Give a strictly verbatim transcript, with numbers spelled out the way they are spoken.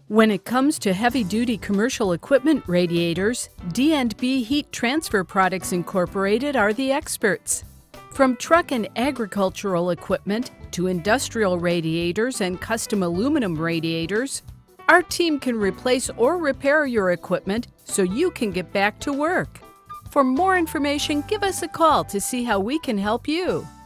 When it comes to heavy-duty commercial equipment radiators, D and B Heat Transfer Products Incorporated are the experts. From truck and agricultural equipment to industrial radiators and custom aluminum radiators, our team can replace or repair your equipment so you can get back to work. For more information, give us a call to see how we can help you.